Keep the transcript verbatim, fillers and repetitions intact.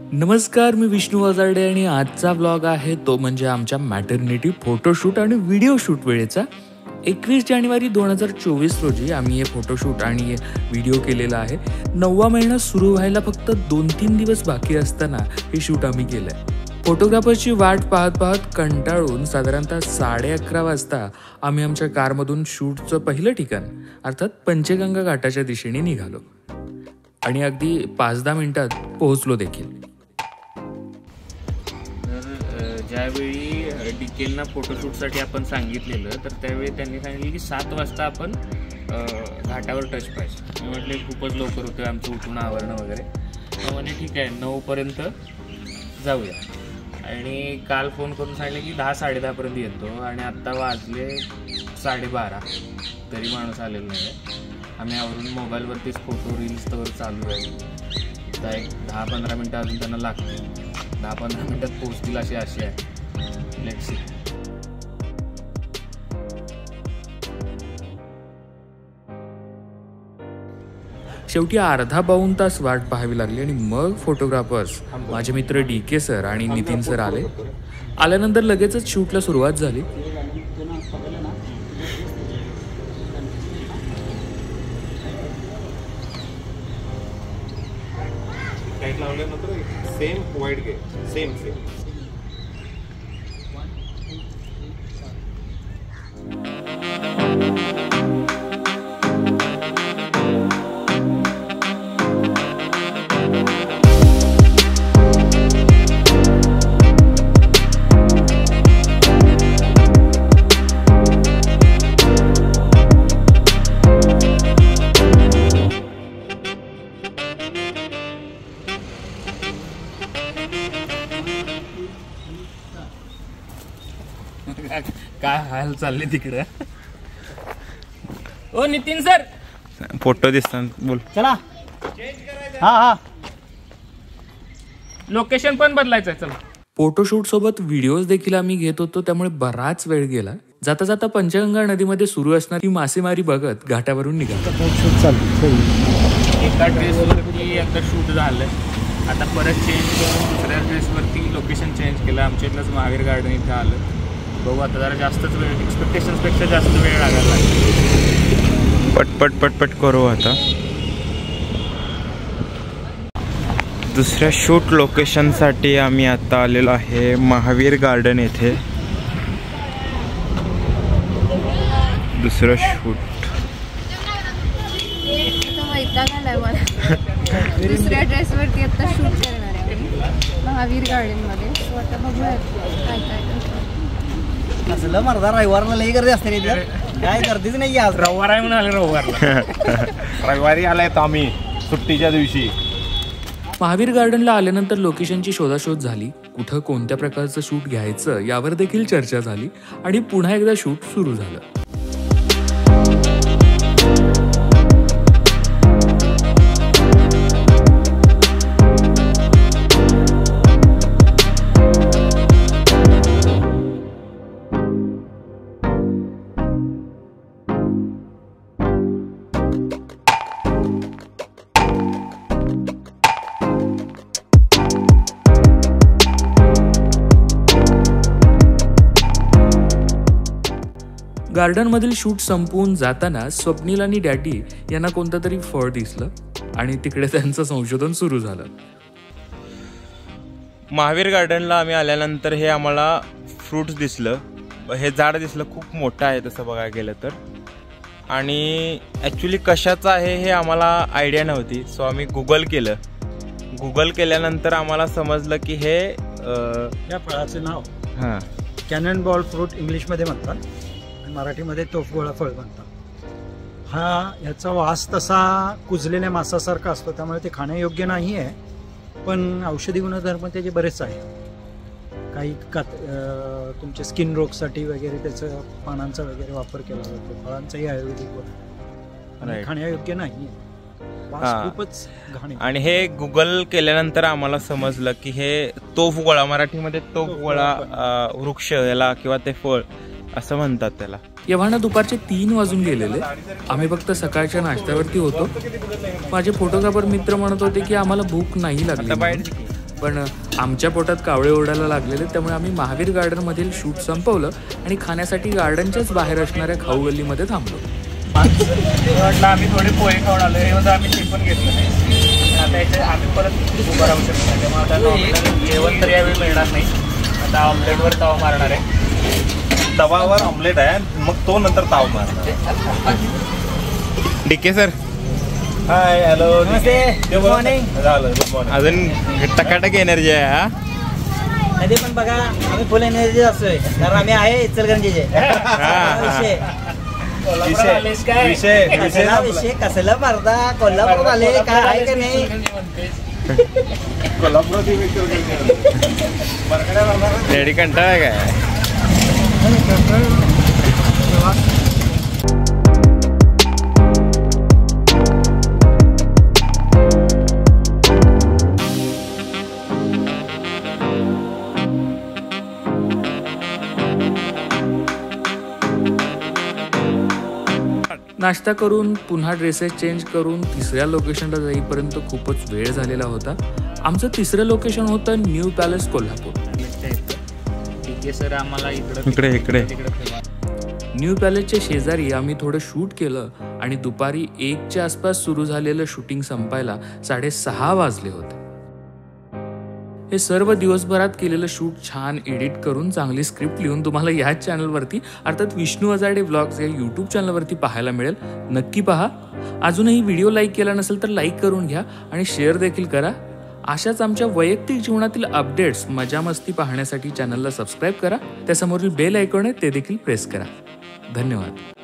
नमस्कार, मी विष्णू वजारडे आणि आजचा व्लॉग आहे तो म्हणजे आमच्या मॅटर्निटी फोटोशूट आणि व्हिडिओ शूट वेळेचा. एकवीस जानेवारी दोन हजार चोवीस रोजी आम्ही हे फोटोशूट आणि व्हिडिओ केलेला आहे. नववा महिना सुरू व्हायला फक्त दोन तीन दिवस बाकी असताना हे शूट आम्ही केलं आहे. फोटोग्राफरची वाट पाहत पाहत कंटाळून साधारणतः साडे अकरा वाजता आम्ही आमच्या कारमधून शूटचं पहिलं ठिकाण अर्थात पंचगंगा घाटाच्या दिशेने निघालो आणि अगदी पाच दहा मिनिटात पोहोचलो देखील. ज्यावेळी डिकेलना फोटोशूटसाठी आपण सांगितलेलं तर त्यावेळी त्यांनी सांगितलं की सात वाजता आपण घाटावर टच पाहिजे. मी म्हटले खूपच लवकर होतं आमचं उठून आवरणं वगैरे. म्हणजे ठीक आहे नऊपर्यंत जाऊया. आणि काल फोन करून सांगितलं की दहा साडेदहापर्यंत येतो आणि आत्ता वाजले साडेबारा तरी माणूस आलेला नाही आहे. आम्ही आवरून मोबाईलवरतीच फोटो रील्स तर चालू आहे. आता एक दहा पंधरा मिनटं अजून त्यांना लागतील. दहा पंधरा मिनटात पोहोचतील अशी आशा आहे. Let's see. शेवटी अर्धा पाऊण तास वाट पाहावी लागली आणि मग फोटोग्राफर्स माझे मित्र डी के सर आणि नितीन सर आले. आल्यानंतर लगेचच शूटला सुरुवात झाली. सेम वाईट घे सेम सेम काय हाल चालले तिकडं. ओ नितीन सर फोटो दिसतात बोल. चला हा हा लोकेशन पण बदलायचं आहे. चला. फोटोशूट सोबत व्हिडिओज देखील आम्ही घेत होतो त्यामुळे बराच वेळ गेला. जाता जाता पंचगंगा नदीमध्ये सुरू असणारी मासेमारी बघत घाटावरून निघालो. एका ड्रेसवरती एकदा शूट झालं. आता परत चेंज करून दुसऱ्या ड्रेसवरती लोकेशन चेंज केलं. आमच्या इथलंच महावीर गार्डन इथं आलं. बघू आता जरा जास्तच वेळ एक्सपेक्टेशन्सपेक्षा जास्त वेळ लागायला लागला. पटपट पटपट करू. आता दुसऱ्या शूट लोकेशनसाठी आम्ही आता आलेलो आहे महावीर गार्डन येथे. दुसरं शूट दुसऱ्या ड्रेसवरती आता शूट करणार आहे महावीर गार्डनमध्ये. सो आता बघूया काय काय असलं मर्दा रविवारला लई गर्दी असते रे. काय गर्दीच नाही. आज रविवार आहे म्हणाले. रविवारला रविवारी आलाय तर आम्ही सुट्टीच्या दिवशी. महावीर गार्डनला आल्यानंतर लोकेशनची शोधाशोध झाली. कुठं कोणत्या प्रकारचं शूट घ्यायचं यावर देखील चर्चा झाली आणि पुन्हा एकदा शूट सुरू झालं. गार्डनमधील शूट संपवून जाताना स्वप्नील आणि डॅडी यांना कोणतं तरी फळ दिसलं आणि तिकडे त्यांचं संशोधन सुरू झालं. महावीर गार्डनला आम्ही आल्यानंतर हे आम्हाला फ्रूट्स दिसलं. हे झाड दिसलं. खूप मोठं आहे तसं बघायला गेलं तर. आणि ॲक्च्युली कशाचं आहे हे आम्हाला आयडिया नव्हती. सो आम्ही गुगल केलं. गुगल केल्यानंतर आम्हाला समजलं की हे या फळाचं नाव हां कॅनन बॉल फ्रूट इंग्लिशमध्ये म्हणतात. मराठीमध्ये तोफगोळा फळ म्हणतात. हा याचा वास तसा कुजलेल्या मांसासारखा असतो त्यामुळे ते खाण्यायोग्य नाही आहे. पण औषधी गुणधर्म त्याचे बरेच आहे. काही कात तुमच्या स्किन रोगसाठी वगैरे त्याचं पानांचा वगैरे वापर केला जातो. फळांचाही आयुर्वेदिक वर आणि खाण्यायोग्य नाही. खूपच घाण. आणि हे गुगल केल्यानंतर आम्हाला समजलं की हे तोफगोळा मराठीमध्ये तोफगोळा वृक्ष याला किंवा ते फळ असं म्हणतात त्याला. एव्हाना दुपारचे तीन वाजून गेलेले. आम्ही फक्त सकाळच्या नाश्त्यावरती होतो. माझे फोटोग्राफर मित्र म्हणत होते की आम्हाला भूक नाही लागली. पण आमच्या पोटात कावळे ओरडायला लागलेले, त्यामुळे आम्ही महावीर गार्डनमधील शूट संपवलं आणि खाण्यासाठी गार्डनच्याच बाहेर असणाऱ्या खाऊ गल्लीमध्ये थांबलो. म्हटलं आम्ही थोडे पोहे खाऊन आलो, हे म्हणजे आम्ही ते पण घेतलं नाही. आता याचे आम्ही परत उभं राहू शकतो नाही, त्यामुळे आता नॉर्मल जेवण तर यावेळी मिळणार नाही. आता ऑमलेटवर तवा मारणार आहे. तवावर ऑमलेट आहे, मग तो नंतर ताव मारणार. DK sir hi, hello, good morning. झालं, गुड मॉर्निंग. अजून टकाटक एनर्जी आहे हा. कधी पण बघा आम्ही फुल एनर्जी असतोय, कारण आम्ही आहे इचलकरंजीचे. विषय विषय विषय कसला विषय कसला मारता, कोल्हापूर आले काय आहे का नाही. कोल्हापूर रेडी कंटाळा आहे काय. नाश्ता करून पुन्हा ड्रेसेस चेंज करून तिसऱ्या लोकेशनला जाईपर्यंत खूपच वेळ झालेला होता. आमचं तिसरं लोकेशन होतं न्यू पॅलेस कोल्हापूर. ठीक आहे सर, आम्हाला इकडं इकडे इकडे न्यू पॅलेसच्या शेजारी आम्ही थोडं शूट केलं आणि दुपारी एकच्या आसपास सुरू झालेलं शूटिंग संपायला साडेसहा वाजले होते. हे सर्व दिवसभरात केलेलं शूट छान एडिट करून चांगली स्क्रिप्ट लिहून तुम्हाला याच चॅनलवरती अर्थात विष्णू वजारडे व्लॉग्स या यूट्यूब चॅनलवरती पाहायला मिळेल. नक्की पहा. अजूनही व्हिडिओ लाईक केला नसेल तर लाईक करून घ्या आणि शेअर देखील करा. अशाच आमच्या वैयक्तिक जीवनातील अपडेट्स मजा मस्ती पाहण्यासाठी चॅनलला सबस्क्राईब करा. त्यासमोरील बेल आयकॉन आहे ते देखील प्रेस करा. धन्यवाद.